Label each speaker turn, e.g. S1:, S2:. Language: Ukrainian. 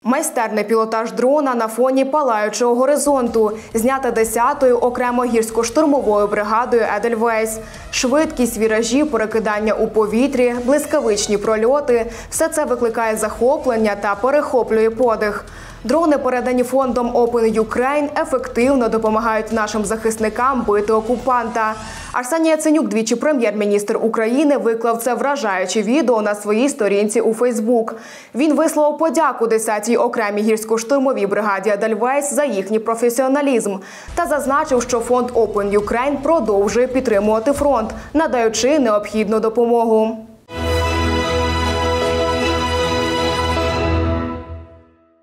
S1: Майстерний пілотаж дрона на фоні палаючого горизонту, знята 10-ю окремо гірсько-штурмовою бригадою «Едельвейс». Швидкість, віражі, перекидання у повітрі, блискавичні прольоти – все це викликає захоплення та перехоплює подих. Дрони, передані фондом Open Ukraine, ефективно допомагають нашим захисникам бити окупанта. Арсеній Яценюк, двічі прем'єр-міністр України, виклав це вражаюче відео на своїй сторінці у Фейсбук. Він висловив подяку 10-й окремій гірсько-штурмовій бригаді «Едельвейс» за їхній професіоналізм та зазначив, що фонд Open Ukraine продовжує підтримувати фронт, надаючи необхідну допомогу.